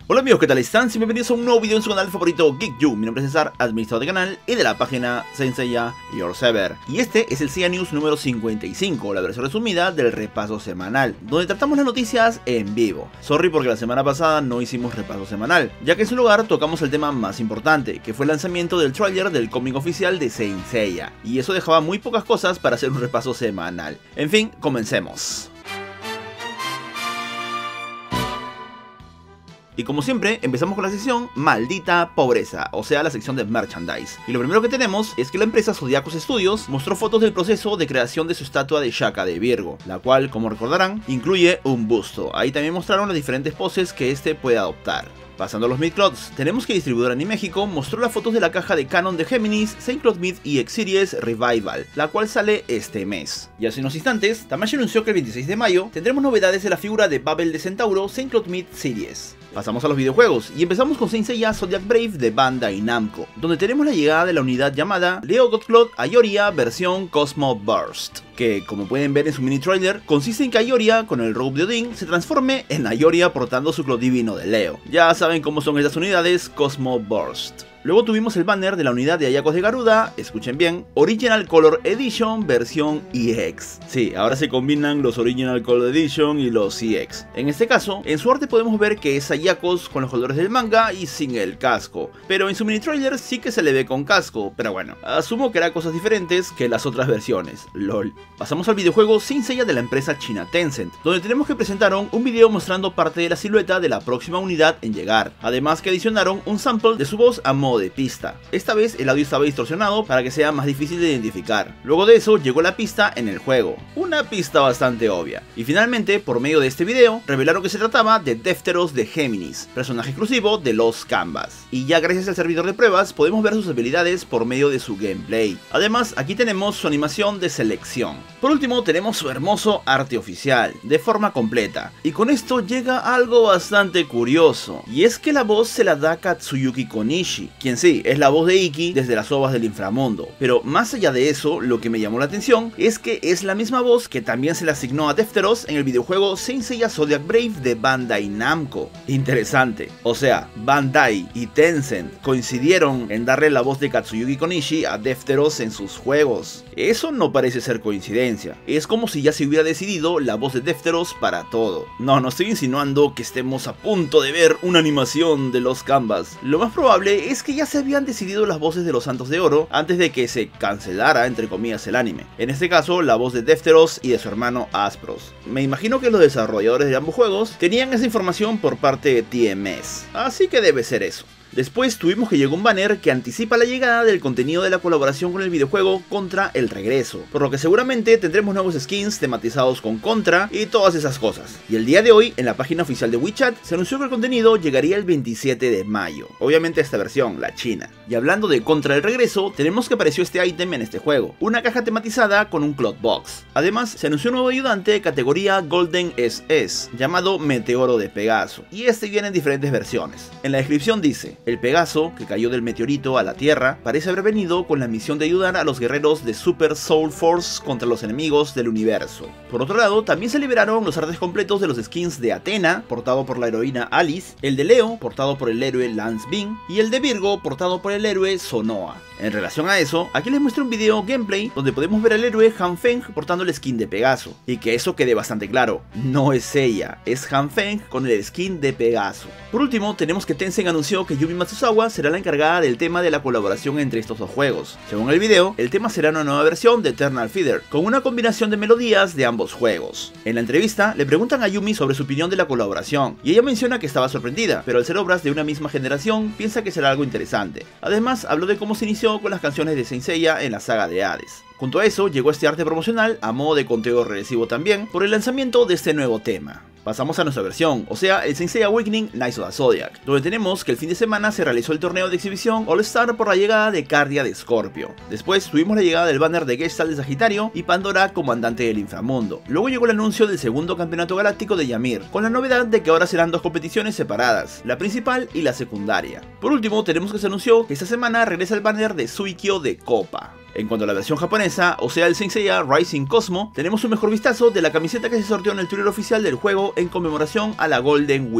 Hola amigos, ¿qué tal están? Bienvenidos a un nuevo video en su canal favorito GeekYou. Mi nombre es César, administrador de canal y de la página Saint Seiya Your Saber. Y este es el Seiya News número 55, la versión resumida del repaso semanal, donde tratamos las noticias en vivo. Sorry porque la semana pasada no hicimos repaso semanal, ya que en su lugar tocamos el tema más importante, que fue el lanzamiento del tráiler del cómic oficial de Saint Seiya, y eso dejaba muy pocas cosas para hacer un repaso semanal. En fin, comencemos. Y como siempre, empezamos con la sección Maldita Pobreza, o sea la sección de merchandise. Y lo primero que tenemos es que la empresa Zodiacus Studios mostró fotos del proceso de creación de su estatua de Shaka de Virgo, la cual, como recordarán, incluye un busto. Ahí también mostraron las diferentes poses que este puede adoptar. Pasando a los Midcloths, tenemos que Distribuidora Animéxico mostró las fotos de la caja de canon de Géminis, Saint Cloth Mid EX Series Revival, la cual sale este mes. Y hace unos instantes, Tamashii anunció que el 26 de mayo tendremos novedades de la figura de Babel de Centauro Saint Cloth Mid Series. Pasamos a los videojuegos, y empezamos con Saint Seiya Zodiac Brave de Bandai Namco, donde tenemos la llegada de la unidad llamada Leo Godcloth Ayoria versión Cosmo Burst, que, como pueden ver en su mini trailer, consiste en que Ayoria, con el robe de Odin, se transforme en Ayoria portando su cloth divino de Leo. Ya saben cómo son estas unidades Cosmo Burst. Luego tuvimos el banner de la unidad de Ayakos de Garuda, escuchen bien, Original Color Edition versión EX. Sí, ahora se combinan los Original Color Edition y los EX. En este caso, en su arte podemos ver que es Ayakos con los colores del manga y sin el casco, pero en su mini trailer sí que se le ve con casco, pero bueno, asumo que hará cosas diferentes que las otras versiones, lol. Pasamos al videojuego Saint Seiya de la empresa china Tencent, donde tenemos que presentaron un video mostrando parte de la silueta de la próxima unidad en llegar, además que adicionaron un sample de su voz a modo de pista. Esta vez el audio estaba distorsionado para que sea más difícil de identificar. Luego de eso llegó la pista en el juego, una pista bastante obvia. Y finalmente, por medio de este video, revelaron que se trataba de Defteros de Géminis, personaje exclusivo de los Canvas. Y ya gracias al servidor de pruebas podemos ver sus habilidades por medio de su gameplay. Además, aquí tenemos su animación de selección. Por último, tenemos su hermoso arte oficial, de forma completa. Y con esto llega algo bastante curioso, y es que la voz se la da Katsuyuki Konishi, quien sí, es la voz de Ikki desde las ovas del inframundo. Pero más allá de eso, lo que me llamó la atención es que es la misma voz que también se le asignó a Defteros en el videojuego Saint Seiya Zodiac Brave de Bandai Namco. Interesante. O sea, Bandai y Tencent coincidieron en darle la voz de Katsuyuki Konishi a Defteros en sus juegos. Eso no parece ser coincidencia. Es como si ya se hubiera decidido la voz de Defteros para todo. No estoy insinuando que estemos a punto de ver una animación de los Canvas. Lo más probable es que ya se habían decidido las voces de los Santos de Oro antes de que se cancelara, entre comillas, el anime. En este caso, la voz de Defteros y de su hermano Aspros. Me imagino que los desarrolladores de ambos juegos tenían esa información por parte de TMS, así que debe ser eso. Después tuvimos que llegó un banner que anticipa la llegada del contenido de la colaboración con el videojuego Contra el Regreso, por lo que seguramente tendremos nuevos skins tematizados con Contra y todas esas cosas. Y el día de hoy, en la página oficial de WeChat, se anunció que el contenido llegaría el 27 de mayo, obviamente esta versión, la china. Y hablando de Contra el Regreso, tenemos que apareció este ítem en este juego, una caja tematizada con un Cloth Box. Además, se anunció un nuevo ayudante de categoría Golden SS, llamado Meteoro de Pegaso, y este viene en diferentes versiones. En la descripción dice: el Pegaso, que cayó del meteorito a la Tierra, parece haber venido con la misión de ayudar a los guerreros de Super Soul Force contra los enemigos del universo. Por otro lado, también se liberaron los artes completos de los skins de Athena, portado por la heroína Alice, el de Leo, portado por el héroe Lance Bean, y el de Virgo, portado por el héroe Sonoa. En relación a eso, aquí les muestro un video gameplay donde podemos ver al héroe Han Feng portando el skin de Pegaso, y que eso quede bastante claro, no es Seiya, es Han Feng con el skin de Pegaso. Por último, tenemos que Tencent anunció que Yumi Matsuzawa será la encargada del tema de la colaboración entre estos dos juegos. Según el video, el tema será una nueva versión de Eternal Feeder, con una combinación de melodías de ambos juegos. En la entrevista, le preguntan a Yumi sobre su opinión de la colaboración, y ella menciona que estaba sorprendida, pero al ser obras de una misma generación, piensa que será algo interesante. Además, habló de cómo se inició con las canciones de Saint Seiya en la saga de Hades. Junto a eso, llegó este arte promocional, a modo de conteo regresivo también, por el lanzamiento de este nuevo tema. Pasamos a nuestra versión, o sea, el Saint Seiya Awakening Knights of the Zodiac, donde tenemos que el fin de semana se realizó el torneo de exhibición All Star por la llegada de Cardia de Scorpio. Después tuvimos la llegada del banner de Gestalt de Sagitario y Pandora comandante del inframundo. Luego llegó el anuncio del segundo campeonato galáctico de Ymir, con la novedad de que ahora serán dos competiciones separadas, la principal y la secundaria. Por último, tenemos que se anunció que esta semana regresa el banner de Suikyo de Copa. En cuanto a la versión japonesa, o sea el Saint Seiya Rising Cosmo, tenemos un mejor vistazo de la camiseta que se sorteó en el Twitter oficial del juego en conmemoración a la Golden Week.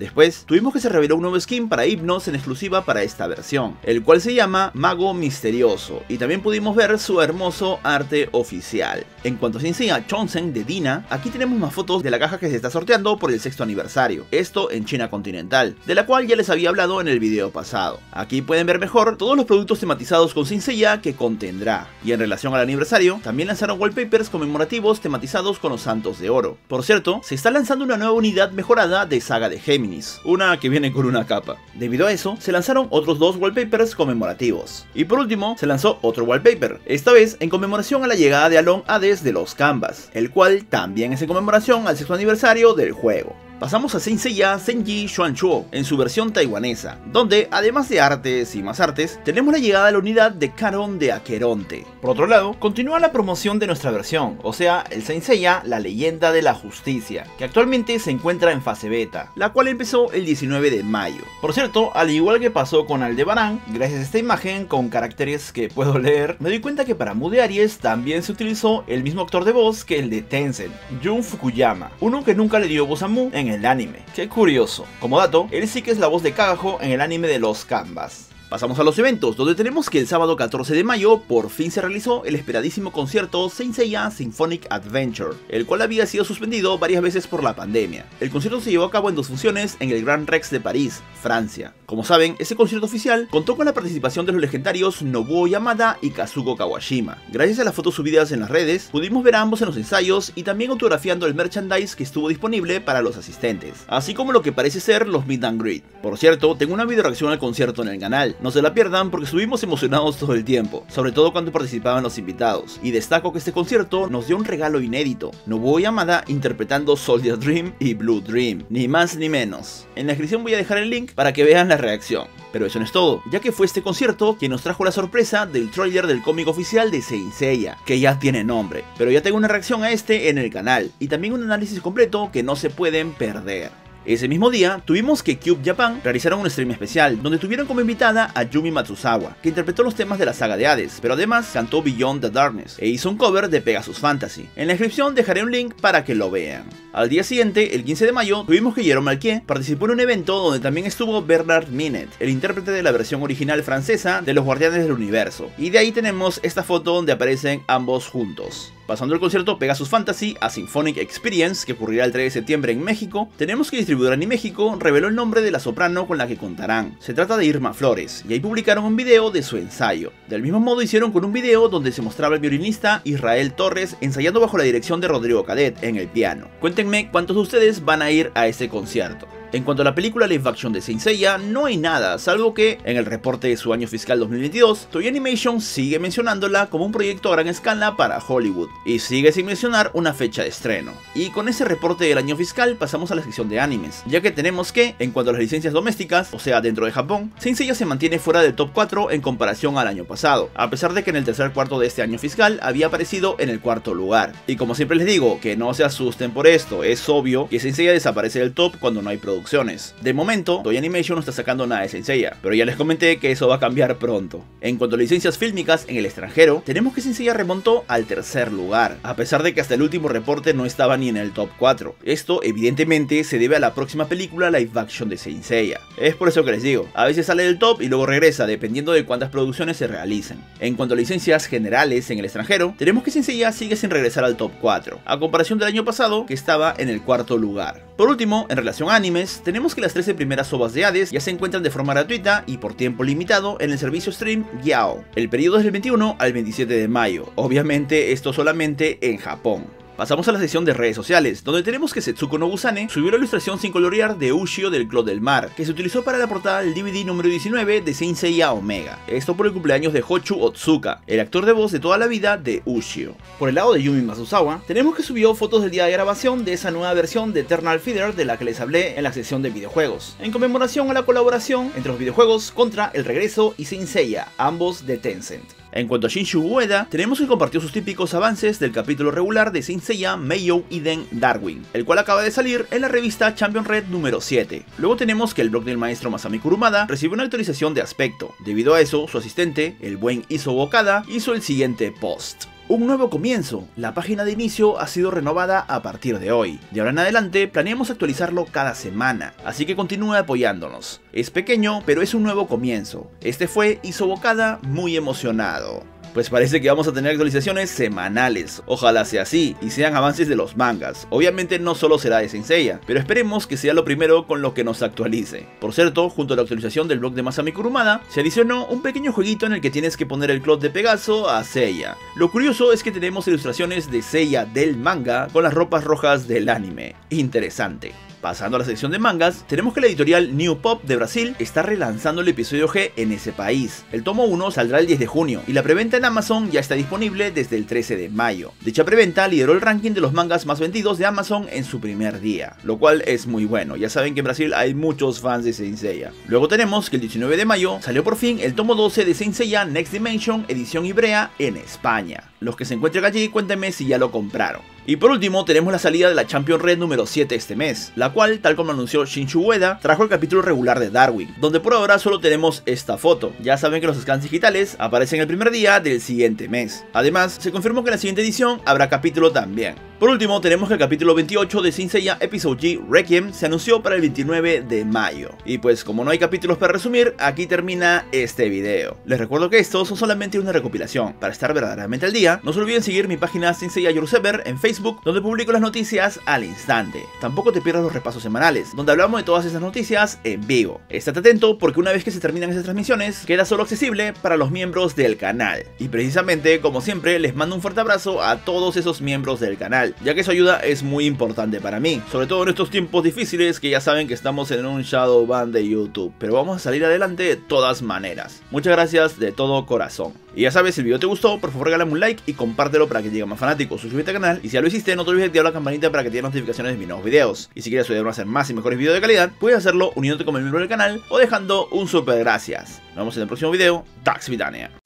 Después, tuvimos que se reveló un nuevo skin para Hypnos en exclusiva para esta versión, el cual se llama Mago Misterioso, y también pudimos ver su hermoso arte oficial. En cuanto a Saint Seiya Chonsen de Dina, aquí tenemos más fotos de la caja que se está sorteando por el 6º aniversario, esto en China continental, de la cual ya les había hablado en el video pasado. Aquí pueden ver mejor todos los productos tematizados con Saint Seiya que contendrá, y en relación al aniversario, también lanzaron wallpapers conmemorativos tematizados con los Santos de Oro. Por cierto, se está lanzando una nueva unidad mejorada de Saga de Géminis, una que viene con una capa. Debido a eso, se lanzaron otros 2 wallpapers conmemorativos. Y por último, se lanzó otro wallpaper, esta vez en conmemoración a la llegada de Alon Hades de los Canvas, el cual también es en conmemoración al 6º aniversario del juego. Pasamos a Saint Seiya Senji Xuanchuo en su versión taiwanesa, donde además de artes y más artes, tenemos la llegada de la unidad de Caron de Aqueronte. Por otro lado, continúa la promoción de nuestra versión, o sea, el Saint Seiya La Leyenda de la Justicia, que actualmente se encuentra en fase beta, la cual empezó el 19 de mayo. Por cierto, al igual que pasó con Aldebaran, gracias a esta imagen con caracteres que puedo leer, me doy cuenta que para Mu de Aries también se utilizó el mismo actor de voz que el de Tencent, Jun Fukuyama, uno que nunca le dio voz a Mu en el anime. Qué curioso. Como dato, él sí que es la voz de Kagajo en el anime de los Canvas. Pasamos a los eventos, donde tenemos que el sábado 14 de mayo por fin se realizó el esperadísimo concierto Saint Seiya Symphonic Adventure, el cual había sido suspendido varias veces por la pandemia. El concierto se llevó a cabo en 2 funciones en el Grand Rex de París, Francia. Como saben, ese concierto oficial contó con la participación de los legendarios Nobuo Yamada y Kazuko Kawashima. Gracias a las fotos subidas en las redes, pudimos ver a ambos en los ensayos y también autografiando el merchandise que estuvo disponible para los asistentes, así como lo que parece ser los meet and greet. Por cierto, tengo una video reacción al concierto en el canal. No se la pierdan porque estuvimos emocionados todo el tiempo, sobre todo cuando participaban los invitados, y destaco que este concierto nos dio un regalo inédito, Nobuo Yamada interpretando Soldier Dream y Blue Dream, ni más ni menos. En la descripción voy a dejar el link para que vean la reacción. Pero eso no es todo, ya que fue este concierto quien nos trajo la sorpresa del tráiler del cómic oficial de Saint Seiya, que ya tiene nombre, pero ya tengo una reacción a este en el canal, y también un análisis completo que no se pueden perder. Ese mismo día, tuvimos que Cube Japan realizaron un stream especial, donde tuvieron como invitada a Yumi Matsuzawa, que interpretó los temas de la saga de Hades, pero además cantó Beyond the Darkness, e hizo un cover de Pegasus Fantasy. En la descripción dejaré un link para que lo vean. Al día siguiente, el 15 de mayo, tuvimos que Jerome Malquier participó en un evento donde también estuvo Bernard Minet, el intérprete de la versión original francesa de Los Guardianes del Universo, y de ahí tenemos esta foto donde aparecen ambos juntos. Pasando el concierto Pegasus Fantasy a Symphonic Experience, que ocurrirá el 3 de septiembre en México, tenemos que Distribuidora Animéxico reveló el nombre de la soprano con la que contarán. Se trata de Irma Flores, y ahí publicaron un video de su ensayo. Del mismo modo hicieron con un video donde se mostraba el violinista Israel Torres ensayando bajo la dirección de Rodrigo Cadet en el piano. Cuéntenme cuántos de ustedes van a ir a este concierto. En cuanto a la película live action de Saint Seiya, no hay nada, salvo que, en el reporte de su año fiscal 2022, Toei Animation sigue mencionándola como un proyecto a gran escala para Hollywood, y sigue sin mencionar una fecha de estreno. Y con ese reporte del año fiscal pasamos a la sección de animes, ya que tenemos que, en cuanto a las licencias domésticas, o sea dentro de Japón, Saint Seiya se mantiene fuera del top 4 en comparación al año pasado, a pesar de que en el tercer cuarto de este año fiscal había aparecido en el 4º lugar. Y como siempre les digo, que no se asusten por esto, es obvio que Saint Seiya desaparece del top cuando no hay producción. De momento, Toei Animation no está sacando nada de Saint Seiya, pero ya les comenté que eso va a cambiar pronto. En cuanto a licencias fílmicas en el extranjero, tenemos que Saint Seiya remontó al tercer lugar, a pesar de que hasta el último reporte no estaba ni en el top 4. Esto evidentemente se debe a la próxima película live action de Saint Seiya. Es por eso que les digo, a veces sale del top y luego regresa, dependiendo de cuántas producciones se realicen. En cuanto a licencias generales en el extranjero, tenemos que Saint Seiya sigue sin regresar al top 4, a comparación del año pasado que estaba en el 4º lugar. Por último, en relación a animes, tenemos que las 13 primeras OVAs de Hades ya se encuentran de forma gratuita y por tiempo limitado en el servicio stream Gyao. El periodo es del 21 al 27 de mayo, obviamente esto solamente en Japón. Pasamos a la sección de redes sociales, donde tenemos que Setsuko Nobusane subió la ilustración sin colorear de Ushio del Clot del Mar, que se utilizó para la portada del DVD número 19 de Saint Seiya Omega. Esto por el cumpleaños de Hochu Otsuka, el actor de voz de toda la vida de Ushio. Por el lado de Yumi Matsuzawa, tenemos que subió fotos del día de grabación de esa nueva versión de Eternal Feeder de la que les hablé en la sección de videojuegos, en conmemoración a la colaboración entre los videojuegos contra El Regreso y Saint Seiya, ambos de Tencent. En cuanto a Shinshu Ueda, tenemos que compartió sus típicos avances del capítulo regular de Saint Seiya Meiyou Iden Darwin, el cual acaba de salir en la revista Champion Red número 7. Luego tenemos que el blog del maestro Masami Kurumada recibió una actualización de aspecto. Debido a eso, su asistente, el buen Iso Okada, hizo el siguiente post. Un nuevo comienzo. La página de inicio ha sido renovada a partir de hoy. De ahora en adelante planeamos actualizarlo cada semana, así que continúe apoyándonos. Es pequeño, pero es un nuevo comienzo. Este fue Isobokada muy emocionado. Pues parece que vamos a tener actualizaciones semanales. Ojalá sea así y sean avances de los mangas. Obviamente no solo será de Saint Seiya, pero esperemos que sea lo primero con lo que nos actualice. Por cierto, junto a la actualización del blog de Masami Kurumada, se adicionó un pequeño jueguito en el que tienes que poner el clot de Pegaso a Seiya. Lo curioso es que tenemos ilustraciones de Seiya del manga con las ropas rojas del anime. Interesante. Pasando a la sección de mangas, tenemos que la editorial New Pop de Brasil está relanzando el episodio G en ese país. El tomo 1 saldrá el 10 de junio y la preventa en Amazon ya está disponible desde el 13 de mayo. Dicha preventa lideró el ranking de los mangas más vendidos de Amazon en su primer día, lo cual es muy bueno. Ya saben que en Brasil hay muchos fans de Saint Seiya. Luego tenemos que el 19 de mayo salió por fin el tomo 12 de Saint Seiya Next Dimension edición Ibrea en España. Los que se encuentren allí, cuéntenme si ya lo compraron. Y por último tenemos la salida de la Champion Red número 7 este mes, la cual, tal como anunció Shinichi Ueda, trajo el capítulo regular de Darwin, donde por ahora solo tenemos esta foto. Ya saben que los scans digitales aparecen el primer día del siguiente mes. Además, se confirmó que en la siguiente edición habrá capítulo también. Por último, tenemos que el capítulo 28 de Saint Seiya Episode G Requiem se anunció para el 29 de mayo. Y pues como no hay capítulos para resumir, aquí termina este video. Les recuerdo que estos son solamente una recopilación. Para estar verdaderamente al día, no se olviden seguir mi página Saint Seiya Your Server en Facebook, donde publico las noticias al instante. Tampoco te pierdas los repasos semanales, donde hablamos de todas esas noticias en vivo. Estate atento porque una vez que se terminan esas transmisiones, queda solo accesible para los miembros del canal. Y precisamente, como siempre, les mando un fuerte abrazo a todos esos miembros del canal, ya que su ayuda es muy importante para mí, sobre todo en estos tiempos difíciles que ya saben que estamos en un shadow ban de YouTube, pero vamos a salir adelante de todas maneras. Muchas gracias de todo corazón. Y ya sabes, si el video te gustó, por favor regálame un like y compártelo para que lleguen más fanáticos. Suscríbete al canal y si ya lo hiciste, no te olvides de activar la campanita para que te lleguen notificaciones de mis nuevos videos. Y si quieres ayudarme a hacer más y mejores videos de calidad, puedes hacerlo uniéndote como miembro del canal o dejando un super gracias. Nos vemos en el próximo video. Dax Vidania.